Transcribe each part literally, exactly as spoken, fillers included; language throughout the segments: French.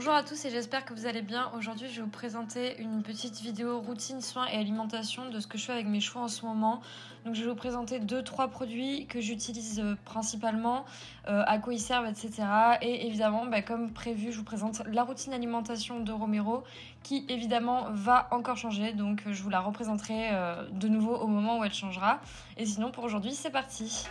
Bonjour à tous et j'espère que vous allez bien. Aujourd'hui, je vais vous présenter une petite vidéo routine, soins et alimentation de ce que je fais avec mes chevaux en ce moment. Donc, je vais vous présenter deux trois produits que j'utilise principalement, euh, à quoi ils servent, et cetera. Et évidemment, bah, comme prévu, je vous présente la routine alimentation de Romero qui évidemment va encore changer. Donc, je vous la représenterai euh, de nouveau au moment où elle changera. Et sinon, pour aujourd'hui, c'est parti.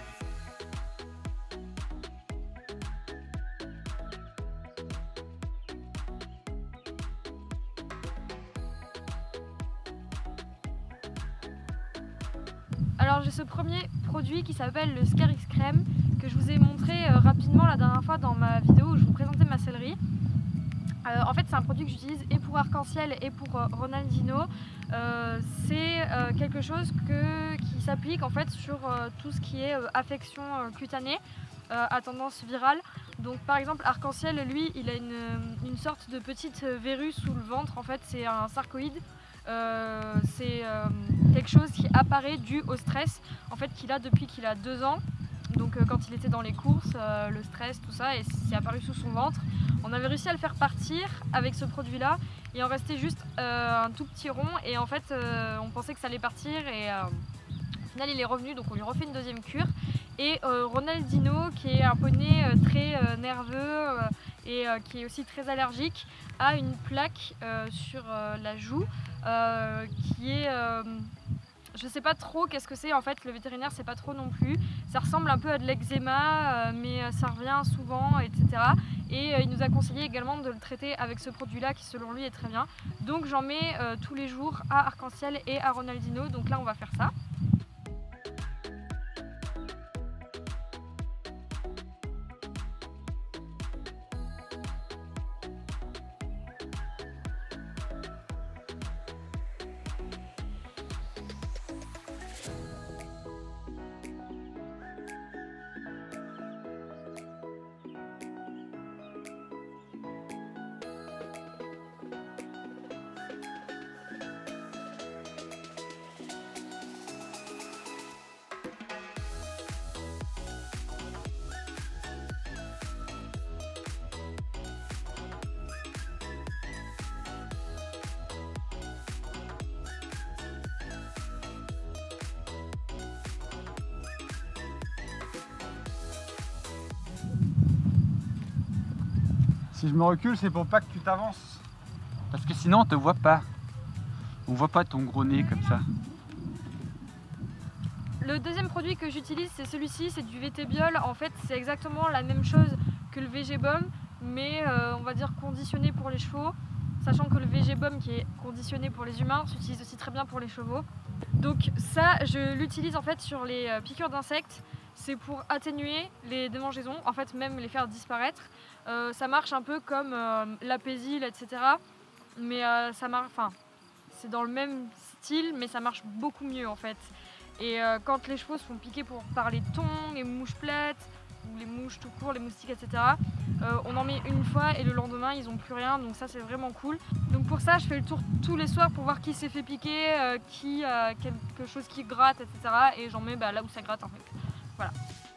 Alors j'ai ce premier produit qui s'appelle le Scarix Crème que je vous ai montré euh, rapidement la dernière fois dans ma vidéo où je vous présentais ma sellerie. Euh, en fait c'est un produit que j'utilise et pour Arc-en-Ciel et pour euh, Ronaldinho. Euh, c'est euh, quelque chose que, qui s'applique en fait sur euh, tout ce qui est euh, affection euh, cutanée euh, à tendance virale. Donc par exemple Arc-en-Ciel, lui, il a une, une sorte de petite verrue sous le ventre. En fait c'est un sarcoïde. Euh, c'est euh, quelque chose qui apparaît dû au stress en fait qu'il a depuis qu'il a deux ans. Donc euh, quand il était dans les courses, euh, le stress, tout ça, et c'est apparu sous son ventre. On avait réussi à le faire partir avec ce produit là, il en restait juste euh, un tout petit rond et en fait euh, on pensait que ça allait partir et euh, au final il est revenu, donc on lui refait une deuxième cure. Et euh, Ronaldinho, qui est un poney euh, très euh, nerveux euh, et euh, qui est aussi très allergique, a une plaque euh, sur euh, la joue euh, qui est... Euh, je sais pas trop qu'est-ce que c'est en fait, le vétérinaire sait pas trop non plus. Ça ressemble un peu à de l'eczéma, euh, mais ça revient souvent, et cetera. Et euh, il nous a conseillé également de le traiter avec ce produit-là qui selon lui est très bien. Donc j'en mets euh, tous les jours à Arc-en-Ciel et à Ronaldinho, donc là on va faire ça. Si je me recule, c'est pour pas que tu t'avances. Parce que sinon on te voit pas. On voit pas ton gros nez comme ça. Le deuxième produit que j'utilise, c'est celui-ci, c'est du Vétébiol. En fait, c'est exactement la même chose que le Végébaume, mais euh, on va dire conditionné pour les chevaux, sachant que le Végébaume qui est conditionné pour les humains s'utilise aussi très bien pour les chevaux. Donc ça, je l'utilise en fait sur les euh, piqûres d'insectes. C'est pour atténuer les démangeaisons, en fait même les faire disparaître. Euh, ça marche un peu comme euh, l'apésil, et cetera. Mais euh, ça marche, enfin, c'est dans le même style, mais ça marche beaucoup mieux en fait. Et euh, quand les chevaux se font piquer pour, par les thons, les mouches plates, ou les mouches tout court, les moustiques, et cetera. Euh, on en met une fois et le lendemain ils n'ont plus rien, donc ça c'est vraiment cool. Donc pour ça je fais le tour tous les soirs pour voir qui s'est fait piquer, euh, qui a quelque chose qui gratte, et cetera. Et j'en mets bah, là où ça gratte en fait. Voilà.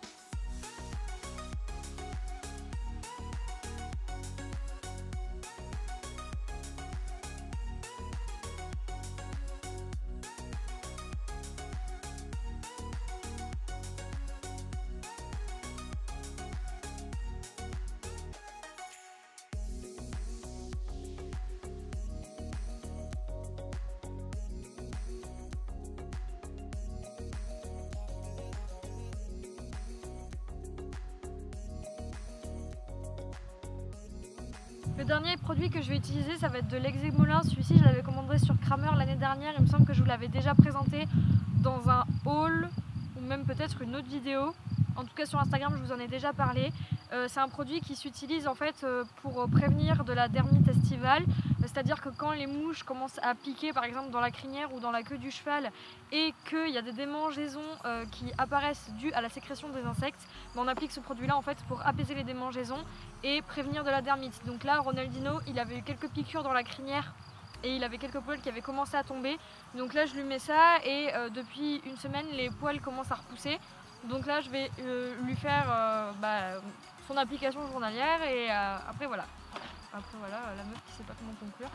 Le dernier produit que je vais utiliser, ça va être de l'Exémolin. Celui-ci, je l'avais commandé sur Kramer l'année dernière. Il me semble que je vous l'avais déjà présenté dans un haul ou même peut-être une autre vidéo. En tout cas sur Instagram, je vous en ai déjà parlé. Euh, c'est un produit qui s'utilise en fait pour prévenir de la dermite estivale. C'est-à-dire que quand les mouches commencent à piquer par exemple dans la crinière ou dans la queue du cheval et qu'il y a des démangeaisons euh, qui apparaissent dues à la sécrétion des insectes, ben on applique ce produit-là en fait pour apaiser les démangeaisons et prévenir de la dermite. Donc là, Ronaldinho, il avait eu quelques piqûres dans la crinière et il avait quelques poils qui avaient commencé à tomber. Donc là, je lui mets ça et euh, depuis une semaine, les poils commencent à repousser. Donc là, je vais euh, lui faire euh, bah, son application journalière et euh, après voilà. Après voilà, la meuf qui sait pas comment conclure.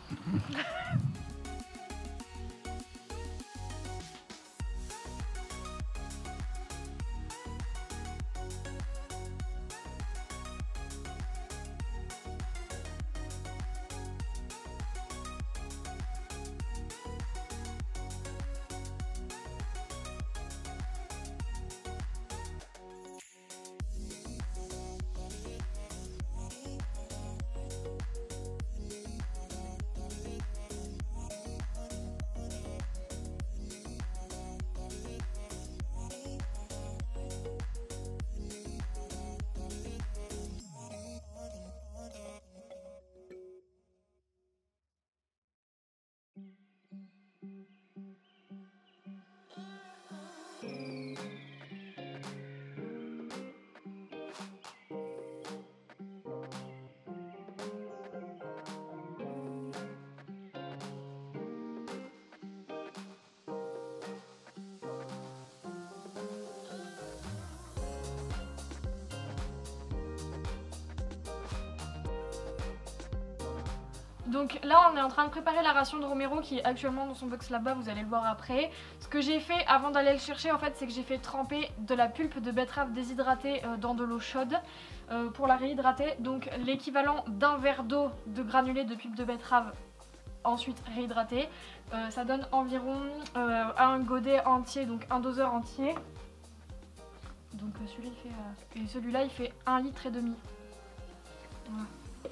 Donc là on est en train de préparer la ration de Romero qui est actuellement dans son box là-bas, vous allez le voir après. Ce que j'ai fait avant d'aller le chercher en fait, c'est que j'ai fait tremper de la pulpe de betterave déshydratée dans de l'eau chaude euh, pour la réhydrater. Donc l'équivalent d'un verre d'eau de granulés de pulpe de betterave ensuite réhydraté. Euh, ça donne environ euh, un godet entier, donc un doseur entier. Donc euh, celui-là il fait euh, et celui-là il fait un litre et demi. Voilà.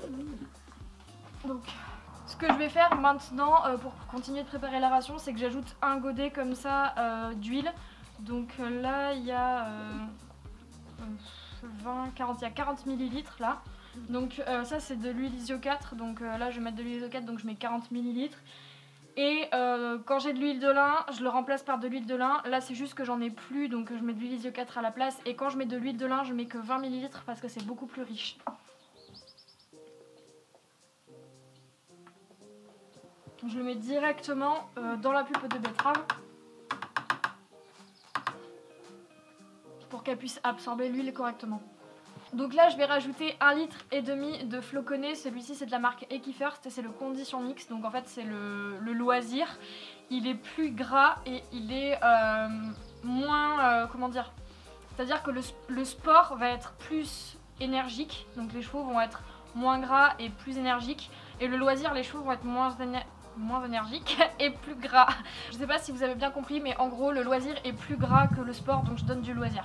Donc ce que je vais faire maintenant euh, pour continuer de préparer la ration, c'est que j'ajoute un godet comme ça euh, d'huile. Donc euh, là il y a euh, vingt, quarante, il y a quarante millilitres là. Donc euh, ça c'est de l'huile Isio quatre, donc euh, là je vais mettre de l'huile Isio quatre, donc je mets quarante millilitres. Et euh, quand j'ai de l'huile de lin, je le remplace par de l'huile de lin. Là c'est juste que j'en ai plus, donc je mets de l'huile Isio quatre à la place. Et quand je mets de l'huile de lin, je mets que vingt millilitres parce que c'est beaucoup plus riche. Je le mets directement euh, dans la pulpe de betterave pour qu'elle puisse absorber l'huile correctement. Donc là je vais rajouter un litre et demi de floconnés. Celui-ci c'est de la marque Equifirst et c'est le Condition Mix. Donc en fait c'est le, le loisir. Il est plus gras et il est euh, moins... Euh, comment dire, c'est-à-dire que le, le sport va être plus énergique. Donc les chevaux vont être moins gras et plus énergiques. Et le loisir, les chevaux vont être moins énergiques. moins énergique et plus gras. Je sais pas si vous avez bien compris, mais en gros le loisir est plus gras que le sport, donc je donne du loisir.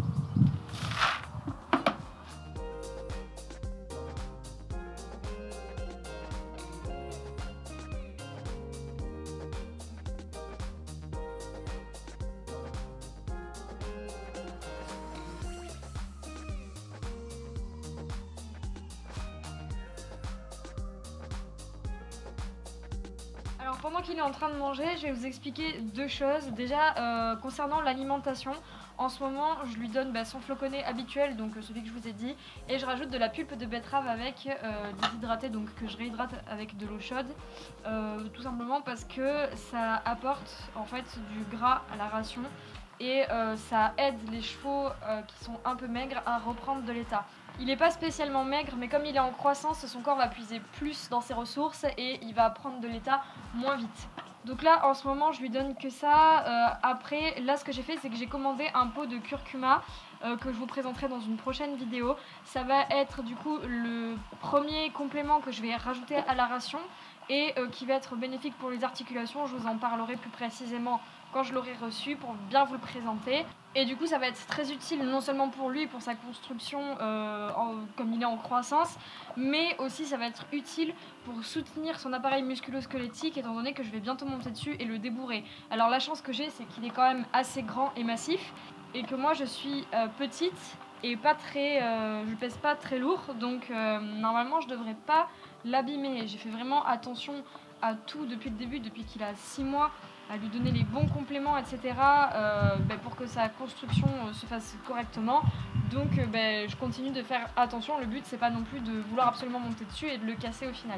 Alors pendant qu'il est en train de manger, je vais vous expliquer deux choses. Déjà euh, concernant l'alimentation, en ce moment je lui donne bah, son floconné habituel, donc celui que je vous ai dit, et je rajoute de la pulpe de betterave avec euh, déshydratée, donc que je réhydrate avec de l'eau chaude, euh, tout simplement parce que ça apporte en fait du gras à la ration et euh, ça aide les chevaux euh, qui sont un peu maigres à reprendre de l'état. Il n'est pas spécialement maigre, mais comme il est en croissance, son corps va puiser plus dans ses ressources et il va prendre de l'état moins vite. Donc là, en ce moment, je lui donne que ça. Euh, après, là, ce que j'ai fait, c'est que j'ai commandé un pot de curcuma euh, que je vous présenterai dans une prochaine vidéo. Ça va être du coup le premier complément que je vais rajouter à la ration et euh, qui va être bénéfique pour les articulations. Je vous en parlerai plus précisément quand je l'aurai reçu pour bien vous le présenter. Et du coup ça va être très utile non seulement pour lui, pour sa construction euh, en, comme il est en croissance, mais aussi ça va être utile pour soutenir son appareil musculo-squelettique étant donné que je vais bientôt monter dessus et le débourrer. Alors la chance que j'ai, c'est qu'il est quand même assez grand et massif et que moi je suis euh, petite et pas très, euh, je pèse pas très lourd, donc euh, normalement je devrais pas l'abîmer. J'ai fait vraiment attention à tout depuis le début, depuis qu'il a six mois, à lui donner les bons compléments, et cetera euh, bah, pour que sa construction euh, se fasse correctement. Donc euh, bah, je continue de faire attention. Le but c'est pas non plus de vouloir absolument monter dessus et de le casser au final.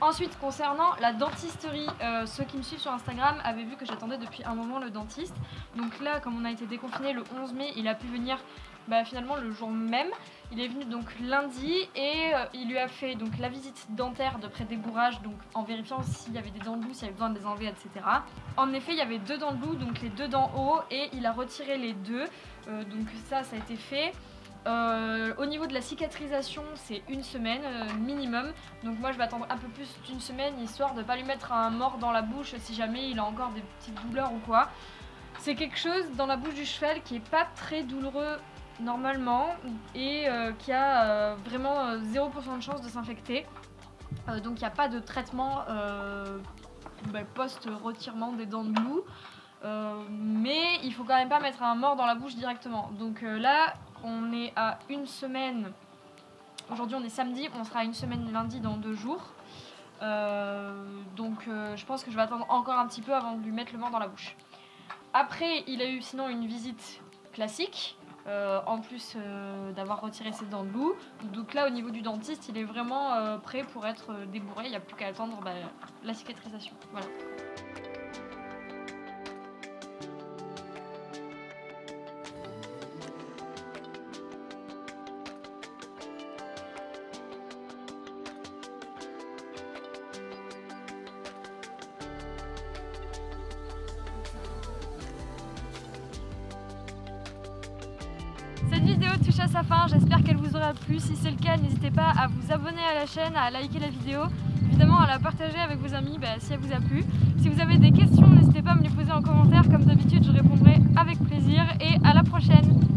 Ensuite, concernant la dentisterie, euh, ceux qui me suivent sur Instagram avaient vu que j'attendais depuis un moment le dentiste. Donc là, comme on a été déconfiné le onze mai, il a pu venir bah, finalement le jour même. Il est venu donc lundi et euh, il lui a fait donc la visite dentaire de pré-débourrage, donc en vérifiant s'il y avait des dents de loup, s'il y avait besoin de les enlever, et cetera. En effet, il y avait deux dents de loup, donc les deux dents haut, et il a retiré les deux. Euh, donc ça, ça a été fait. Euh, au niveau de la cicatrisation, c'est une semaine euh, minimum. Donc moi je vais attendre un peu plus d'une semaine, histoire de ne pas lui mettre un mort dans la bouche si jamais il a encore des petites douleurs ou quoi. C'est quelque chose dans la bouche du cheval qui est pas très douloureux normalement et euh, qui a euh, vraiment euh, zéro pour cent de chance de s'infecter. Euh, donc il n'y a pas de traitement euh, bah, post-retirement des dents de loup. Euh, mais il faut quand même pas mettre un mort dans la bouche directement. Donc euh, là on est à une semaine, aujourd'hui on est samedi, on sera à une semaine lundi dans deux jours. Euh, donc euh, je pense que je vais attendre encore un petit peu avant de lui mettre le mort dans la bouche. Après il a eu sinon une visite classique, euh, en plus euh, d'avoir retiré ses dents de loup. Donc là au niveau du dentiste il est vraiment euh, prêt pour être débourré, il n'y a plus qu'à attendre bah, la cicatrisation. Voilà. Cette vidéo touche à sa fin, j'espère qu'elle vous aura plu. Si c'est le cas, n'hésitez pas à vous abonner à la chaîne, à liker la vidéo, évidemment à la partager avec vos amis bah, si elle vous a plu. Si vous avez des questions, n'hésitez pas à me les poser en commentaire, comme d'habitude je répondrai avec plaisir et à la prochaine.